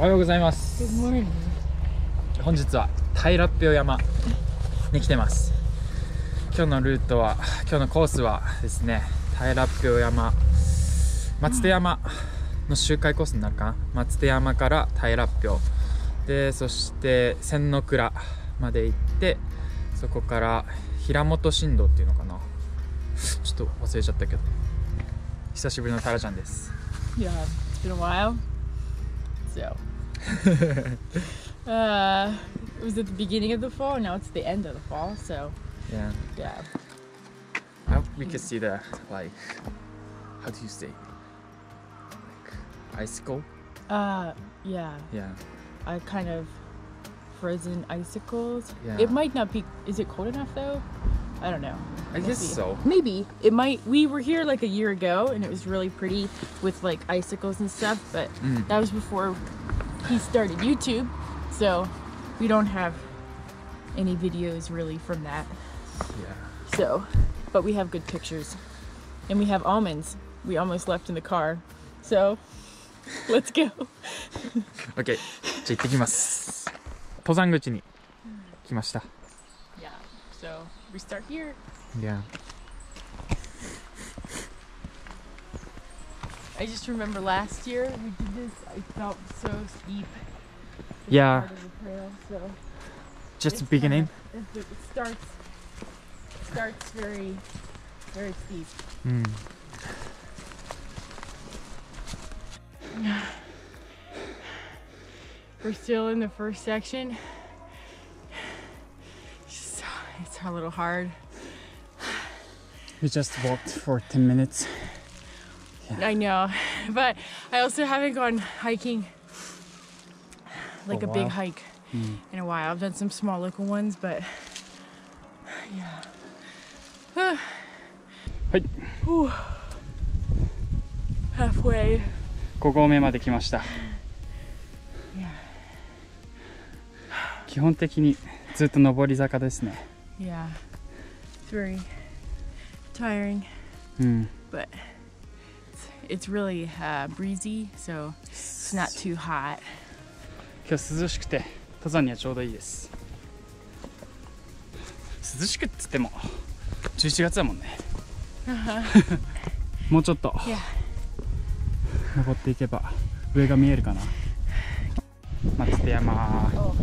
おはようございます。 Good morning. 本日は平標山に来てます。今日のルートは、今日のコースはですね、平標山、松手山の周回コースになるかな。松手山から平標で、そして千の倉まで行って、そこから平本新道っていうのかな、ちょっと忘れちゃったけど、久しぶりのタラちゃんです。 Yeah, it's been a while. So, it was at the beginning of the fall, and now it's the end of the fall. So, Yeah, yeah. I hope we could see the, like, how do you say, like, icicle? Yeah. Yeah. I kind of frozen icicles. Yeah. It might not be. Is it cold enough though? I don't know. I guess so. Maybe it might. We were here like a year ago, and it was really pretty with like icicles and stuff. But that was before he started YouTube, so we don't have any videos really from that. Yeah. So, but we have good pictures, and we have almonds. We almost left in the car, so let's go. OK、 じゃあ行ってきます。登山口に来ました。 Yeah. So we start here. Yeah. I just remember last year we did this. I felt so steep. This Yeah. part of the trail, so Just the it's beginning. It starts very, very steep. We're still in the first section. It's a little hard. We just walked for 10 minutes. I know, but I also haven't gone hiking like For a a big while. hike in a while. I've done some small local ones, but yeah. はい、 Halfway. 5合目まで来ました。基本的にずっと上り坂ですね。 Yeah, it's very tiring, うん。 but it's really breezy, so it's not too hot. 今日涼しくて登山にはちょうどいいです。涼しくっつっても11月だもんね。もうちょっと Yeah. 登っていけば上が見えるかな。松手山。 Oh.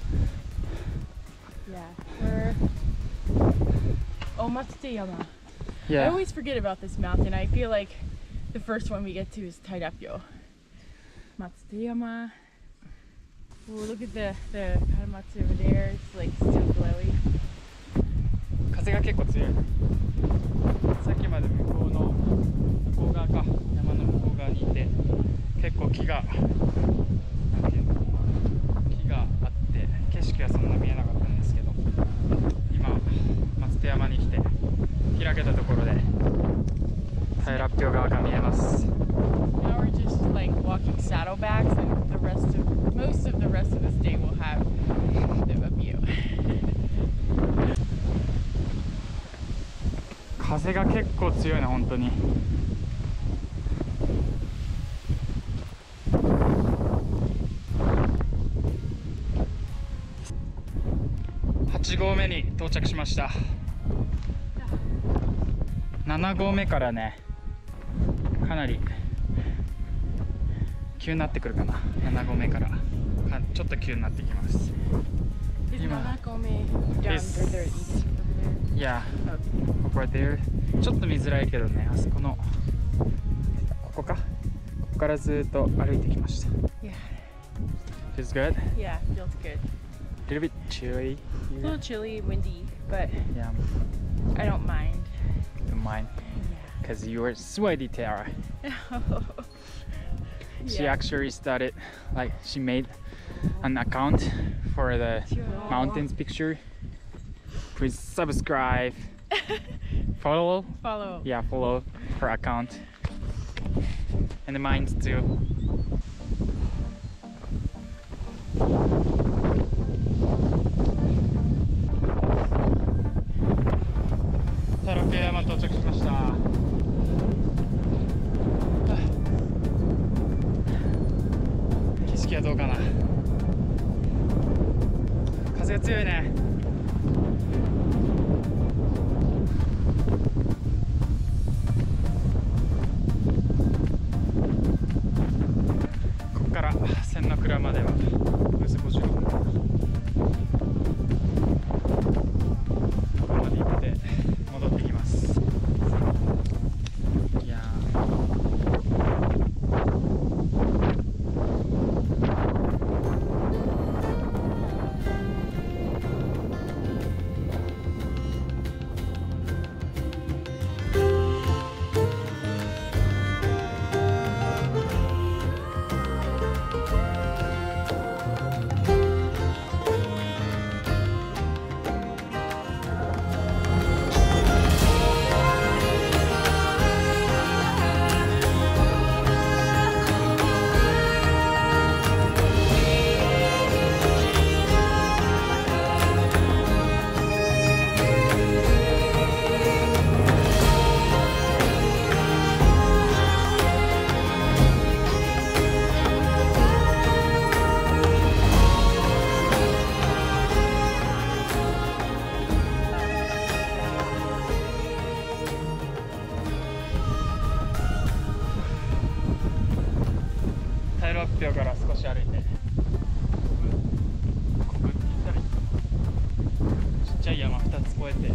Yeah. Oh, Matsuteyama. I Yeah. always forget about this mountain. I feel like the first one we get to is Tairapyo. Matsuteyama. Oh, look at the Karamatsu over there. It's like still glowy. 風が結構強い。さっきまで向こう側か、山の向こう側にいて、結構木があって景色はそんな見えなかったんですけど、今松手山に来て開けたところで平標側が見えます。 Now we're just like walking saddlebacks, and most of the rest of this day we'll have a view. 風が結構強いな、本当に。8合目に到着しました。7合目からね、かなり急になってくるかな。7合目からちょっと急になってきます。 Is Ima. Nanakome down Is- there east over there? いや、ここは出る。ちょっと見づらいけどね、あそこのここか、ここからずっと歩いてきました。 Yeah. Feels good? Yeah, feels good. A little bit chilly A here. little chilly, windy, but Yeah, I don't mind. don't mind. Yeah. Because you were sweaty, Tara. She Yeah. actually started, like, she made an account for the mountains picture. Please subscribe. Follow? Follow. Yeah, follow her account. And mine too. 平標山到着しました。景色はどうかな。風が強いね。ここから千の倉まではおよそ50分。ここまで行って戻ってきます。いやタイルアップから少し歩いて、こぶって言ったらいい、ちっちゃい山2つ越えて、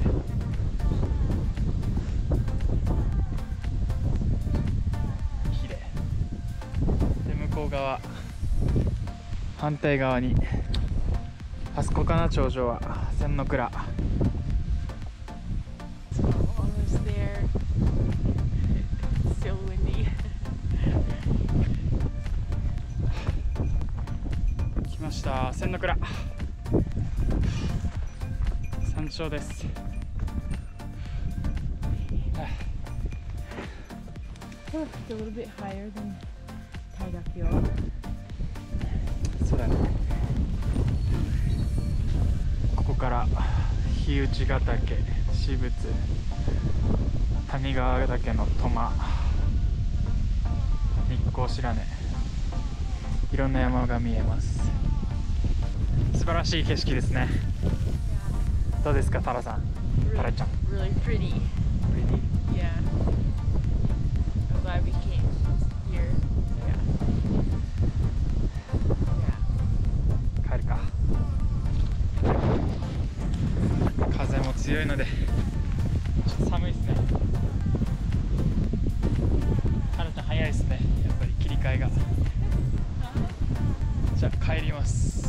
綺麗で、向こう側反対側にあそこかな、頂上は千の倉。 Almost there. It's so windy. 来ました、千の倉山頂です。 Oh, it's a little bit higher than Tairapyo. そうだね。ここから日内ヶ岳、私物、谷川岳の苫、日光白根、いろんな山が見えます。素晴らしい景色ですね。どうですか、タラさん、タラちゃん。 Really pretty. Yeah. I'm glad we came here. Yeah. Yeah. 帰るか。風も強いのでちょっと寒いですね。タラちゃん早いですね、やっぱり切り替えが。じゃあ帰ります。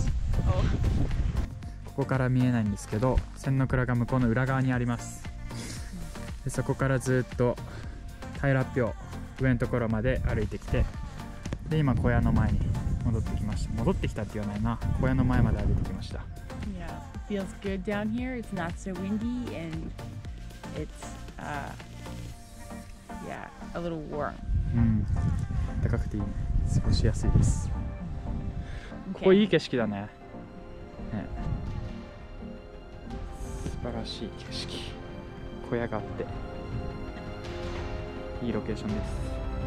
ここから見えないんですけど、千の倉が向こうの裏側にあります。でそこからずっとタイラッピョ上のところまで歩いてきて、で今小屋の前に戻ってきました。戻ってきたって言わないな、小屋の前まで歩いてきました。 Yeah. It feels good down here. It's not so windy and it's yeah, a little warm. うん、高くていいね、過ごしやすいです。ここいい景色だね。ね、素晴らしい景色、小屋があっていいロケーションです。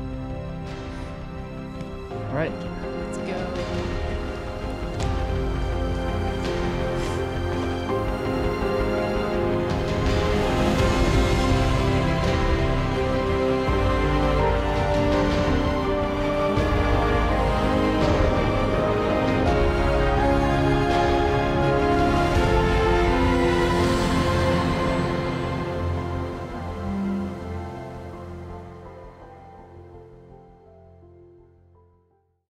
Alright. Let's go.